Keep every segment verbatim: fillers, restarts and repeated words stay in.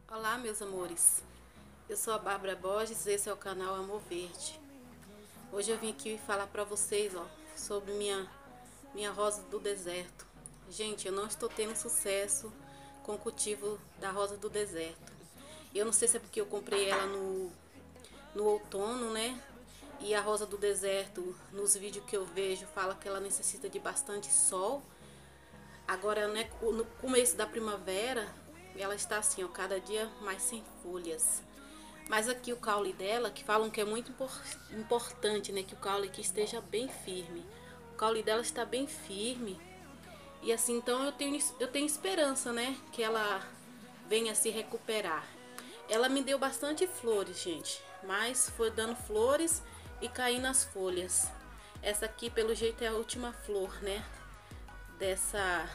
Olá, meus amores. Eu sou a Bárbara Borges, esse é o canal Amor Verde. Hoje eu vim aqui falar para vocês, ó, sobre minha minha rosa do deserto. Gente, eu não estou tendo sucesso com o cultivo da rosa do deserto. Eu não sei se é porque eu comprei ela no no outono, né? E a rosa do deserto, nos vídeos que eu vejo, fala que ela necessita de bastante sol. Agora, né, no começo da primavera, ela está assim, ó, cada dia mais sem folhas. Mas aqui o caule dela, que falam que é muito importante, né, que o caule aqui esteja bem firme. O caule dela está bem firme. E assim, então eu tenho, eu tenho esperança, né, que ela venha se recuperar. Ela me deu bastante flores, gente, mas foi dando flores e caindo as folhas. Essa aqui, pelo jeito, é a última flor, né, dessa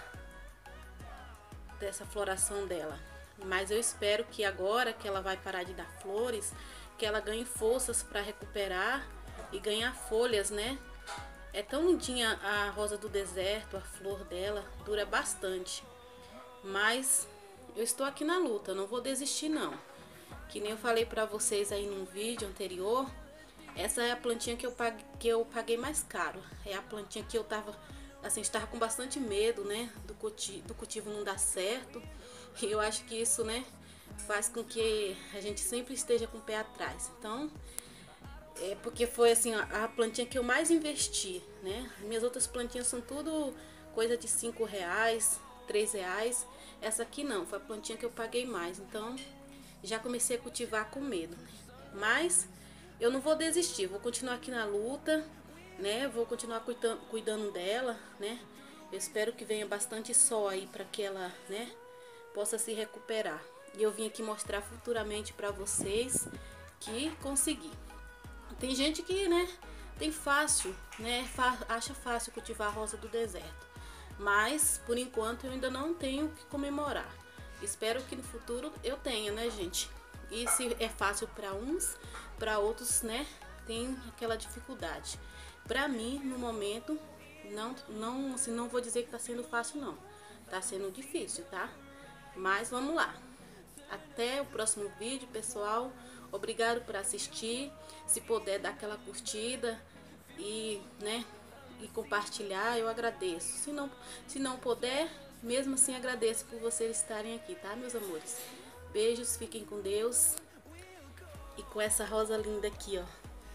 dessa floração dela. Mas eu espero que agora que ela vai parar de dar flores, que ela ganhe forças para recuperar e ganhar folhas, né? É tão lindinha a rosa do deserto, a flor dela dura bastante. Mas eu estou aqui na luta, não vou desistir não. Que nem eu falei para vocês aí num vídeo anterior, essa é a plantinha que eu paguei, que eu paguei mais caro. É a plantinha que eu tava assim, estava com bastante medo, né, do cultivo, do cultivo não dar certo. E eu acho que isso, né, faz com que a gente sempre esteja com o pé atrás. Então, é porque foi assim, a plantinha que eu mais investi, né? Minhas outras plantinhas são tudo coisa de cinco reais, três reais. Essa aqui não, foi a plantinha que eu paguei mais. Então, já comecei a cultivar com medo. Mas eu não vou desistir, vou continuar aqui na luta, né? Vou continuar cuidando, cuidando dela, né? Eu espero que venha bastante sol aí para que ela, né, possa se recuperar. E eu vim aqui mostrar futuramente para vocês que consegui. Tem gente que, né, tem fácil, né, acha fácil cultivar a rosa do deserto. Mas, por enquanto, eu ainda não tenho o que comemorar. Espero que no futuro eu tenha, né, gente? E se é fácil para uns, para outros, né, tem aquela dificuldade. Para mim, no momento, não, não, assim, não vou dizer que tá sendo fácil, não. Tá sendo difícil, tá? Mas vamos lá. Até o próximo vídeo, pessoal. Obrigado por assistir. Se puder dar aquela curtida e, né, e compartilhar, eu agradeço. Se não, se não puder, mesmo assim agradeço por vocês estarem aqui, tá, meus amores? Beijos, fiquem com Deus. E com essa rosa linda aqui, ó.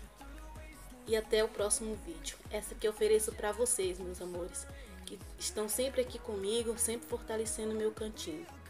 E até o próximo vídeo. Essa que eu ofereço pra vocês, meus amores, que estão sempre aqui comigo, sempre fortalecendo meu cantinho.